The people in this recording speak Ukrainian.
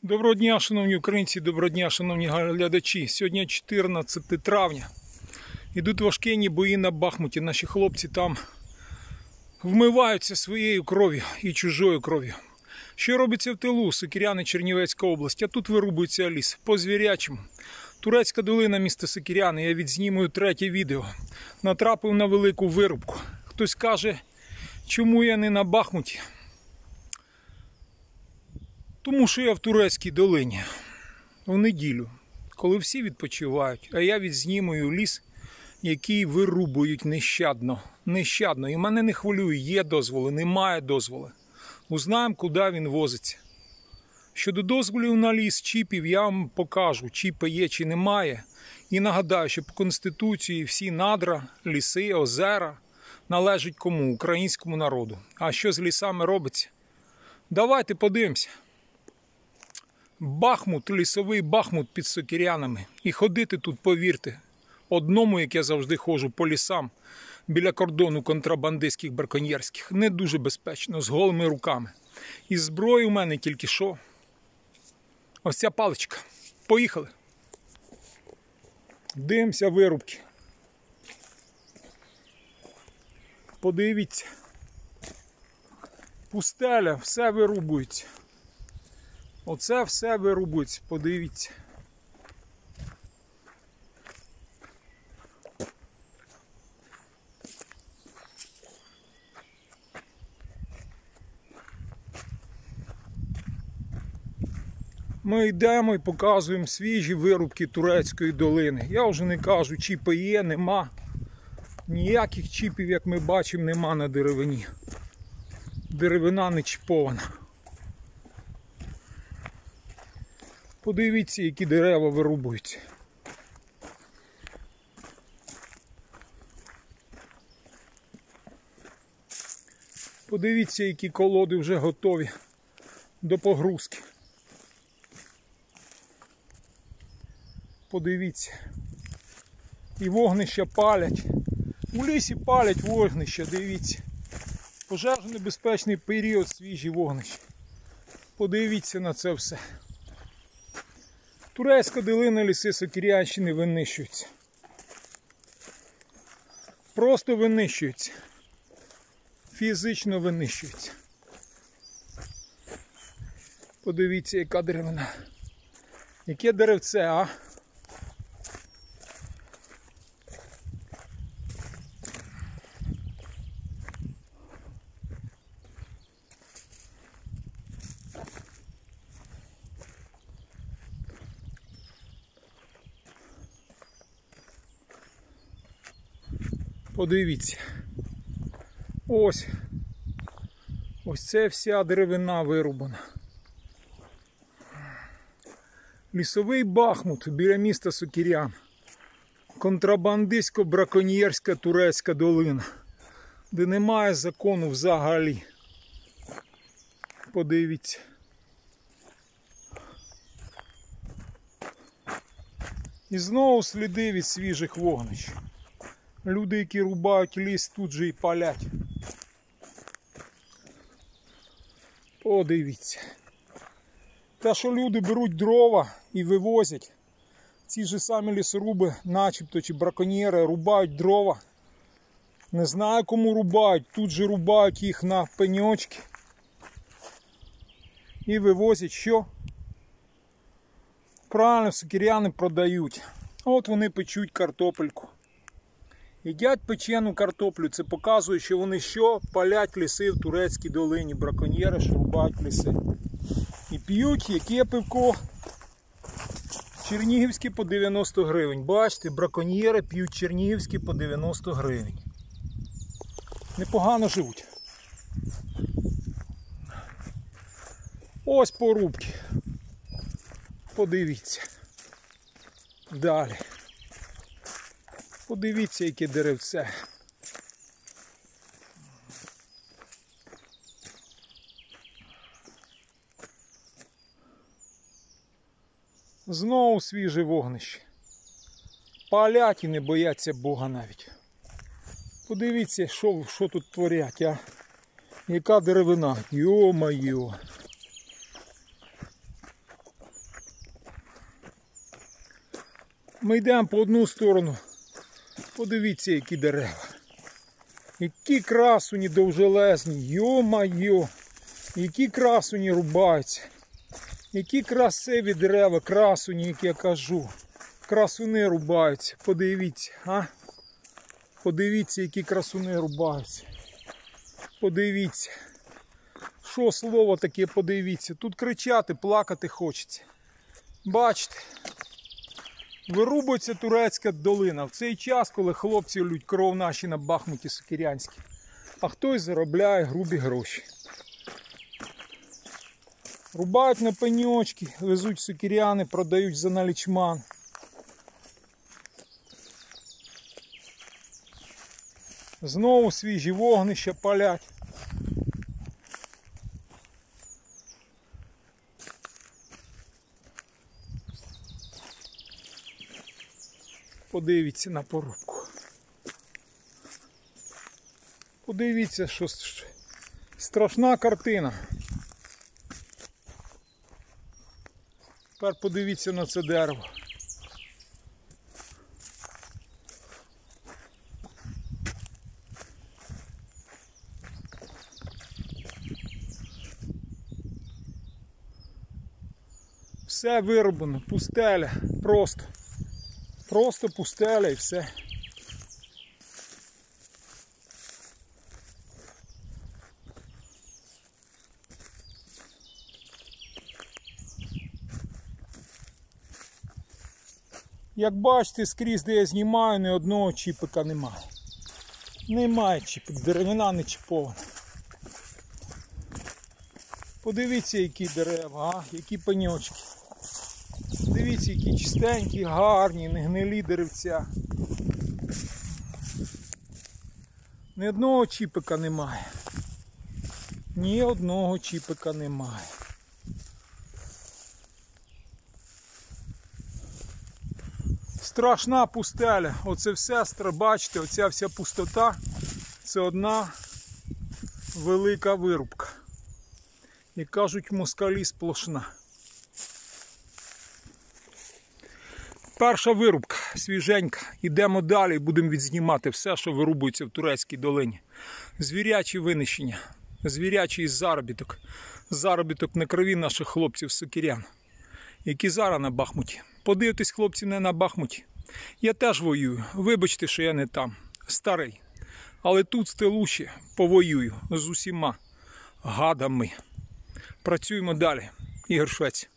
Доброго дня, шановні українці, доброго дня, шановні глядачі. Сьогодні 14 травня. Ідуть важкенні бої на Бахмуті. Наші хлопці там вмиваються своєю кров'ю і чужою кров'ю. Що робиться в тилу? Сокиряни, Чернівецька область. А тут вирубується ліс. По звірячому. Турецька долина, місто Сокиряни. Я відзнімую третє відео. Натрапив на велику вирубку. Хтось каже, чому я не на Бахмуті? Тому що я в Турецькій долині в неділю, коли всі відпочивають, а я відзнімую ліс, який вирубують нещадно. Нещадно. І мене не хвилює, є дозволи, немає дозволи. Узнаємо, куди він возиться. Щодо дозволів на ліс, чіпів, я вам покажу, чіпи є чи немає. І нагадаю, що по Конституції всі надра, ліси, озера належать кому? Українському народу. А що з лісами робиться? Давайте подивимося. Бахмут, лісовий Бахмут під Сокирянами. І ходити тут, повірте, одному, як я завжди ходжу по лісам, біля кордону контрабандистських, браконьєрських, не дуже безпечно, з голими руками. І зброї у мене тільки що. Ось ця паличка. Поїхали. Дивимося вирубки. Подивіться. Пустеля, все вирубується. Оце все вирубується, подивіться. Ми йдемо і показуємо свіжі вирубки Турецької долини. Я вже не кажу, чіпи є, нема. Ніяких чіпів, як ми бачимо, нема на деревині. Деревина не чіпована. Подивіться, які дерева вирубуються. Подивіться, які колоди вже готові до погрузки. Подивіться. І вогнища палять. У лісі палять вогнища, дивіться. Пожежно-небезпечний період, свіжі вогнища. Подивіться на це все. Турецька долина, ліси Сокирянщини винищуються. Просто винищуються. Фізично винищуються. Подивіться, яка деревина. Яке деревце, а? Подивіться. Ось це вся деревина вирубана. Лісовий Бахмут біля міста Сокирян. Контрабандистсько-браконьєрська Турецька долина, де немає закону взагалі. Подивіться. І знову сліди від свіжих вогнищ. Люди, які рубають ліс, тут же і палять. Подивіться. Те, що люди беруть дрова і вивозять, ці ж самі лісоруби, начебто, чи браконьєри, рубають дрова. Не знаю, кому рубають, тут же рубають їх на пеньочки. І вивозять що? Правильно, сокиряни продають. От вони печуть картопельку. Їдять печену картоплю, це показує, що вони що? Палять ліси в Турецькій долині, браконьєри, що рубають ліси. І п'ють, яке пивко? Чернігівське по 90 гривень. Бачите, браконьєри п'ють чернігівське по 90 гривень. Непогано живуть. Ось порубки. Подивіться. Далі. Подивіться, яке деревце. Знову свіже вогнище. Палять і не бояться Бога навіть. Подивіться, що тут творять, а? Яка деревина? Йо-майо. Ми йдемо по одну сторону. Подивіться, які дерева. Які красуні довжелезні. Йо-майо. Які красуні рубаються. Які красиві дерева, красуні, як я кажу. Красуни рубаються. Подивіться, а? Подивіться, які красуни рубаються. Подивіться. Що слово таке, подивіться. Тут кричати, плакати хочеться. Бачите? Вирубується турецька долина. В цей час, коли хлопці лють кров наші на Бахмуті Сокирянській. А хтось заробляє грубі гроші. Рубають на пеньочки, везуть сокиряни, продають за налічман. Знову свіжі вогнища палять. Подивіться на порубку. Подивіться, що страшна картина. Тепер подивіться на це дерево. Все вирублено, пустеля, просто пустеля і все. Як бачите, скрізь, де я знімаю, ні одного чіпика немає. Немає чіпик, деревина не чіпована. Подивіться, які дерева, а? Які пеньочки. Дивіться, які чистенькі, гарні, не гнилі деревця. Ні одного чіпика немає. Ні одного чіпика немає. Страшна пустеля. Оце все, бачите, оця вся пустота, це одна велика вирубка. Як кажуть, москалі сплошна. Перша вирубка, свіженька. Йдемо далі і будемо відзнімати все, що вирубується в Турецькій долині. Звірячі винищення, звірячий заробіток. Заробіток на крові наших хлопців-сокирян, які зараз на Бахмуті. Подивитесь, хлопці, не на Бахмуті. Я теж воюю. Вибачте, що я не там. Старий. Але тут в тилу ще повоюю з усіма гадами. Працюємо далі. Ігор Швець.